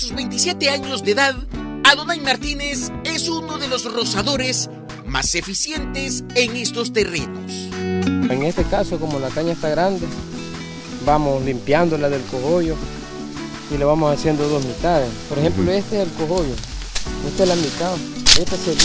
sus 27 años de edad, Adonai Martínez es uno de los rozadores más eficientes en estos terrenos. En este caso, como la caña está grande, vamos limpiándola del cogollo y le vamos haciendo dos mitades. Por ejemplo, este es el cogollo, esta es la mitad, esta se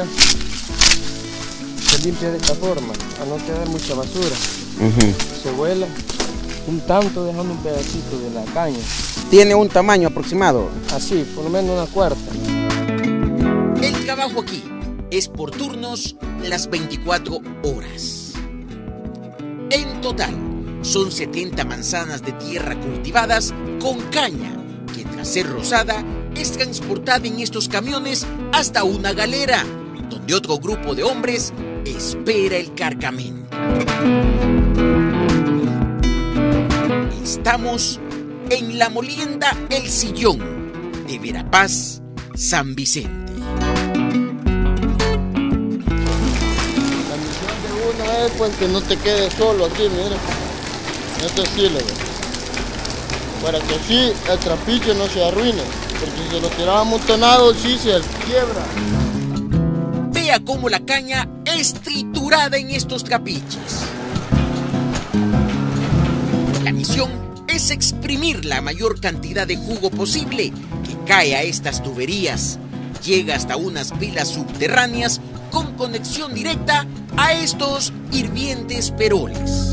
limpia de esta forma, a no quedar mucha basura. Se vuela un tanto dejando un pedacito de la caña. ¿Tiene un tamaño aproximado? Así, por lo menos una cuarta. El trabajo aquí es por turnos las 24 horas. En total, son 70 manzanas de tierra cultivadas con caña, que tras ser rozada, es transportada en estos camiones hasta una galera, donde otro grupo de hombres espera el cargamento. Estamos en la molienda El Sillón de Verapaz, San Vicente. La misión de uno es pues que no te quedes solo aquí, mira. Este estilo, para que así el trapiche no se arruine, porque si lo tiraba amontonado sí se quiebra. Vea cómo la caña es triturada en estos trapiches. La misión es exprimir la mayor cantidad de jugo posible que cae a estas tuberías. Llega hasta unas pilas subterráneas con conexión directa a estos hirvientes peroles.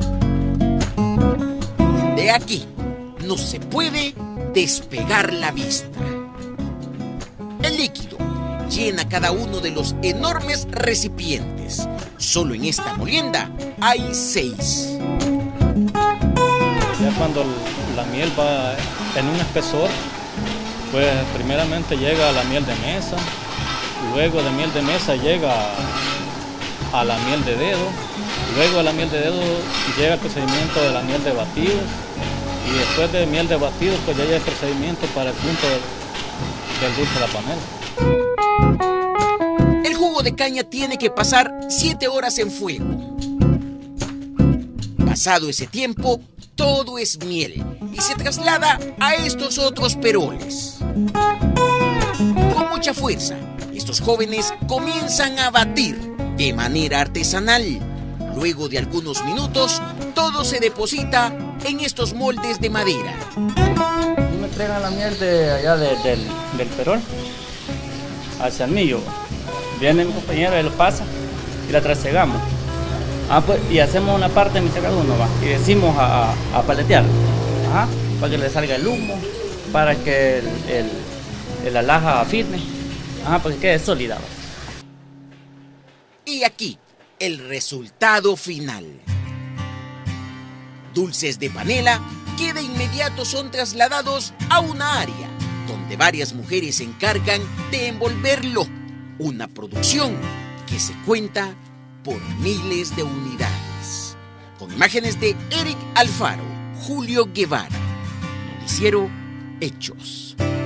De aquí no se puede despegar la vista. El líquido llena cada uno de los enormes recipientes. Solo en esta molienda hay 6. Ya cuando la miel va en un espesor, pues primeramente llega la miel de mesa, luego de miel de mesa llega a la miel de dedo, luego de la miel de dedo llega el procedimiento de la miel de batidos y después de miel de batidos pues ya llega el procedimiento para el punto del dulce de la panela. El jugo de caña tiene que pasar 7 horas en fuego. Pasado ese tiempo, todo es miel y se traslada a estos otros peroles. Con mucha fuerza, estos jóvenes comienzan a batir de manera artesanal. Luego de algunos minutos, todo se deposita en estos moldes de madera. Me entregan la miel de allá del perol hacia el millo. Viene mi compañero y lo pasa y la trasegamos. Pues, y hacemos una parte de mitad cada uno, ¿va? Y decimos a paletear, para que le salga el humo, para que la laja firme, para que quede sólida, ¿va? Y aquí, el resultado final. Dulces de panela que de inmediato son trasladados a una área donde varias mujeres se encargan de envolverlo. Una producción que se cuenta por miles de unidades. Con imágenes de Eric Alfaro, Julio Guevara. Noticiero Hechos.